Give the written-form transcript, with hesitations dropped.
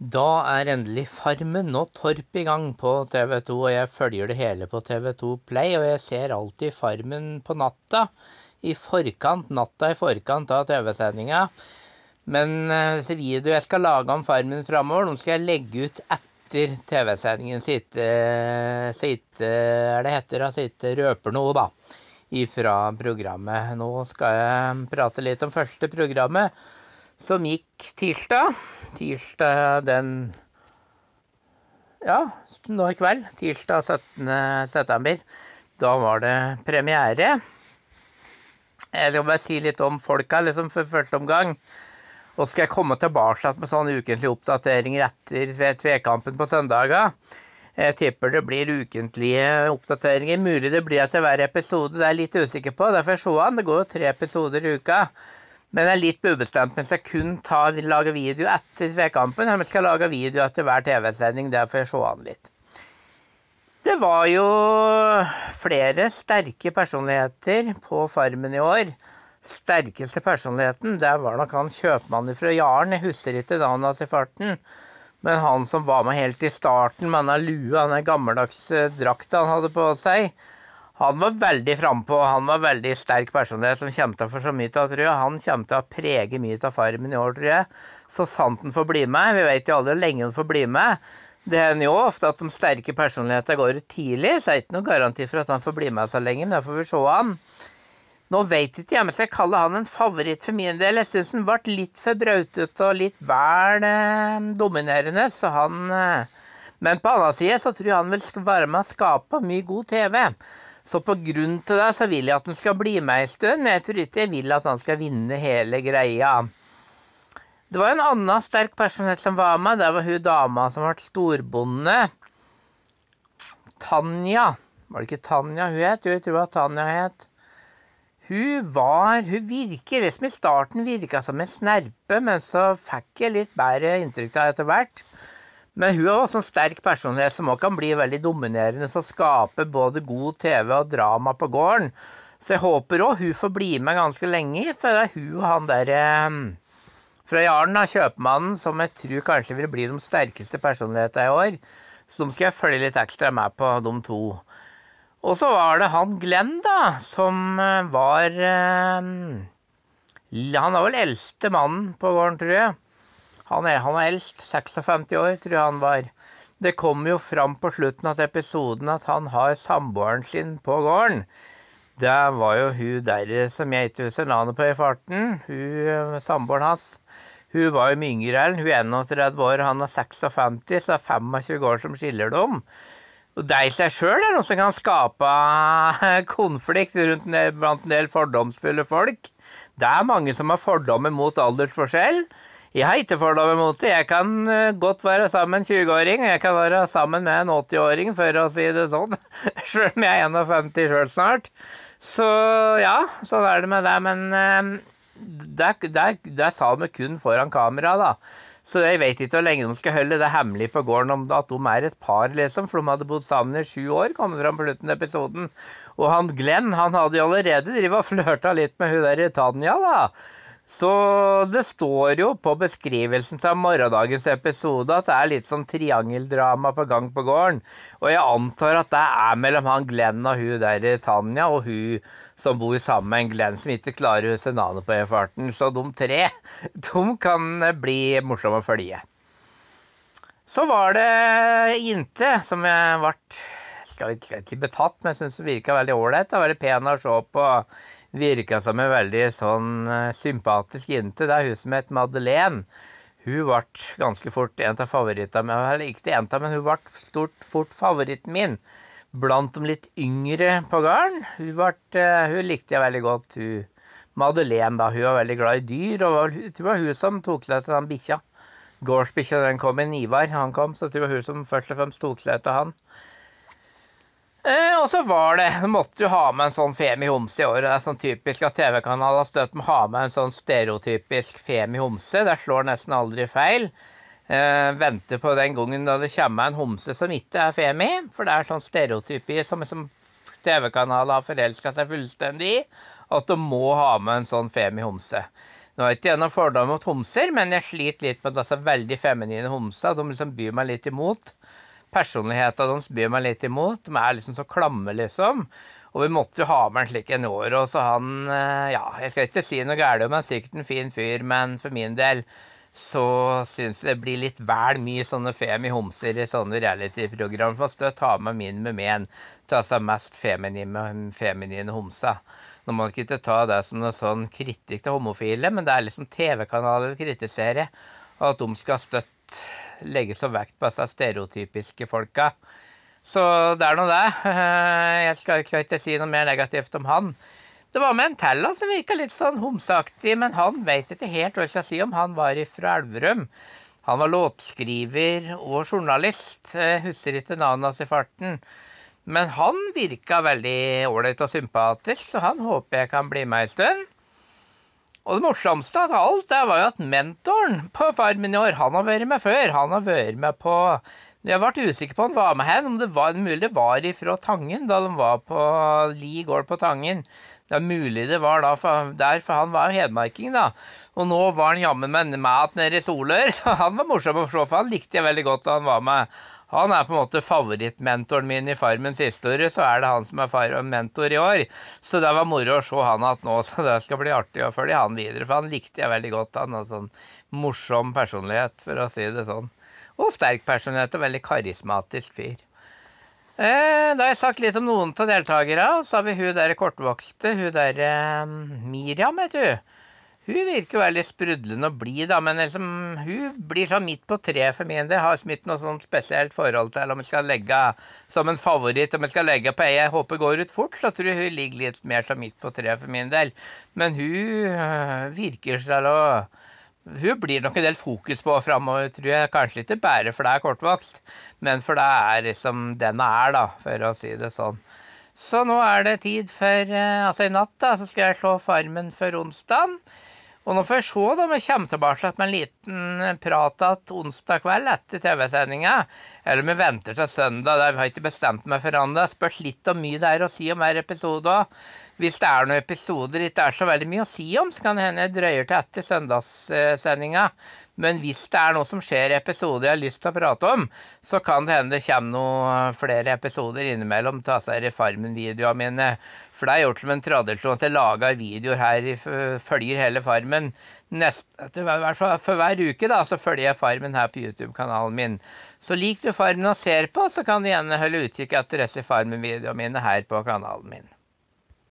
Da er endelig Farmen og Torp i gang på TV2, og jeg følger det hele på TV2 Play, og jeg ser alltid Farmen på natta i forkant av TV-sendinga. Men disse videoer jeg skal lage om Farmen fremover, de skal jeg legge ut etter TV-sendingen, så ikke røper noe da, ifra programmet. Nå skal jeg prate litt om første programmet, som gikk tirsdag den, ja, nå i kveld, tirsdag 17. september, da var det premiere. Jeg skal bare si litt om folka, liksom for første omgang, og skal jeg komme tilbake med sånne ukentlige oppdateringer etter tvekampen på søndager. Jeg tipper det blir ukentlige oppdateringer, mulig det blir etter hver episode, det er jeg litt usikker på, derfor så han, det går jo 3 episoder i uka. Men det er litt ubestemt, mens jeg kun lager video etter tvekampen, eller skal lage video etter hver TV-sending, derfor jeg så han litt. Det var jo flere sterke personligheter på Farmen i år. Sterkeste personligheten, det var nok han kjøpmannen fra Jaren, jeg husker ikke navnet hans i farten, men han som var med helt i starten, med denne lua, denne gammeldags drakta han hadde på seg. Han var veldig frempå, han var veldig sterk personlighet som kommer til å få så mye til, tror jeg. Han kommer til å prege mye av Farmen i år, tror jeg. Så sant han får bli med. Vi vet jo aldri hvor lenge han får bli med. Det hender jo ofte at de sterke personligheter går ut tidlig, så er det ikke noe garanti for at han får bli med så lenge, men da får vi se han. Nå vet ikke jeg, men jeg kaller han en favoritt for min del. Jeg synes han ble litt for brautet og litt vel dominerende, så han... Men på annen side så tror jeg han vil være med å skape mye god TV. Så på grunn til det så vil jeg at han skal bli med en stund, men jeg tror ikke jeg vil at han skal vinne hele greia. Det var en annen sterk personlighet som var med, det var hun dama som ble storbonde. Tanja, var det ikke Tanja hun het? Jeg tror det var Tanja het. Hun virker, liksom i starten virket som en snerpe, men så fikk jeg litt bedre inntrykk av etter hvert. Men hun er også en sterk personlighet som også kan bli veldig dominerende, som skaper både god TV og drama på gården. Så jeg håper også hun får bli med ganske lenge, for det er hun og han der fra Jaren, kjøpmannen, som jeg tror kanskje vil bli de sterkeste personlighetene i år. Så de skal jeg følge litt ekstra med på, de to. Og så var det han Glenn da, som var... han var vel eldste mannen på gården, tror jeg. Han er eldst, 56 år, tror jeg han var. Det kom jo fram på slutten av episoden at han har samboeren sin på gården. Det var jo hun der som jeg ikke husker navnet på i farten. Samboeren hans. Hun var jo mye yngre enn, hun er 31 år, han er 56, så det er 25 år som skiller dem. Og det i seg selv er noe som kan skape konflikt blant en del fordomsfulle folk. Det er mange som har fordommer mot aldersforskjell. Jeg har ikke fordommer mot det. Jeg kan godt være sammen med en 20-åring, og jeg kan være sammen med en 80-åring, for å si det sånn. Selv om jeg er 51 selv snart. Så ja, sånn er det med det, men det sa de kun foran kamera da. Så jeg vet ikke hvor lenge de skal holde det hemmelig på gården om at de er et par, liksom, for de hadde bodd sammen i 7 år, kommet fram på slutten av episoden. Og han Glenn, han hadde jo allerede drivet og flørtet litt med hun der i Tanja da. Så det står jo på beskrivelsen til morgendagens episode at det er litt sånn triangeldrama på gang på gården. Og jeg antar at det er mellom han Glenn og hun der Tanja, og hun som bor sammen med en Glenn som ikke klarer å huske navnet på i farten. Så de tre, de kan bli morsomme å følge. Så var det Inte som jeg ble... skal ikke betatt, men jeg synes det virket veldig ålreit. Det var veldig pen å se på. Virket som en veldig sånn sympatisk jente. Det er hun som het Madeleine. Hun ble ganske fort en av favorittene, eller ikke en av, men hun ble fort favoritten min. Blant de litt yngre på gården. Hun likte jeg veldig godt. Madeleine da, hun var veldig glad i dyr, og det var hun som tok seg til den bikkja. Gårdsbikkja, den kom i Ivar, han kom, så det var hun som først og fremst tok seg til han. Og så var det, de måtte jo ha med en sånn Femi Homse i år, det er sånn typisk at TV-kanaler støtt med å ha med en sånn stereotypisk Femi Homse, det slår nesten aldri feil. Venter på den gangen da det kommer en homse som ikke er Femi, for det er sånn stereotypi som TV-kanaler har forelsket seg fullstendig i, at de må ha med en sånn Femi Homse. Nå har ikke jeg noen fordom mot homser, men jeg sliter litt med disse veldig feminine homser. De liksom byr meg litt imot. Personligheten deres byr meg litt imot. De er liksom så klamme, liksom. Og vi måtte jo ha med en slik en år, og så han, ja, jeg skal ikke si noe galt om han, sikkert en fin fyr, men for min del så synes jeg det blir litt vel mye sånne femi-homser i sånne reality-program, for støtt ha med min med men til altså mest feminine homser. Nå må jeg ikke ta det som noe sånn kritikk til homofile, men det er liksom TV-kanaler å kritisere, og at de skal støtt legge så vekt på disse stereotypiske folka. Så det er noe det. Jeg skal ikke si noe mer negativt om han. Det var med en til som virket litt sånn homseaktig, men han vet ikke helt hva jeg skal si om han var fra Elverum. Han var låtskriver og journalist. Jeg husker ikke navnet hans i farten. Men han virket veldig ordentlig og sympatisk, så han håper jeg kan bli med en stund. Og det morsomste av alt, det var jo at mentoren på Farmen i år, han har vært med før. Han har vært med på... Jeg ble usikker på om han var med hen, om det var mulig det var ifra Tangen, da de var på Li gård på Tangen. Det er mulig det var da der, for han var jo hedmarking da. Og nå var han jammen med mat nede i Solør, så han var morsom å se, for han likte jeg veldig godt da han var med. Han er på en måte favorittmentoren min i Farmens historie, så er det han som er mentor i år. Så det var moro å se han at nå, så det skal bli artig å følge han videre, for han likte jeg veldig godt. Han har sånn morsom personlighet, for å si det sånn. Og sterk personlighet og veldig karismatisk fyr. Da har jeg sagt litt om noen av deltakere, og så har vi hun der kortvokste, hun der Miriam, vet du. Hun virker veldig sprudlende og blid, da, men liksom, hun blir sånn midt på tre for min del. Har ikke noe sånn spesielt forhold til om jeg skal legge som en favoritt, om jeg skal legge på jeg håper går ut fort, så tror jeg hun ligger litt mer som midt på tre for min del. Men hun virker til å... Hun blir nok en del fokus på fremover, tror jeg, kanskje ikke bare for det er kortvokst, men for det er liksom denne da, for å si det sånn. Så nå er det tid for, altså i natt da, så skal jeg slå Farmen for onsdagen, og nå får jeg se da om jeg kommer tilbake med en liten prat at onsdag kveld etter TV-sendingen, eller om jeg venter til søndag, der vi har ikke bestemt meg for andre. Spørs litt om mye det er å si om hver episode også. Hvis det er noen episoder det ikke er så veldig mye å si om, så kan det hende jeg drøyer til etter søndagssendingen. Men hvis det er noe som skjer i episoder jeg har lyst til å prate om, så kan det hende det kommer noen flere episoder innimellom til disse Farmen-videoene mine. For det er gjort som en tradisjon at jeg lager videoer her, følger hele Farmen. I hvert fall for hver uke da, så følger jeg Farmen her på YouTube-kanalen min. Så liker du Farmen og ser på, så kan du gjerne holde utkikk etter disse Farmen-videoene mine her på kanalen min.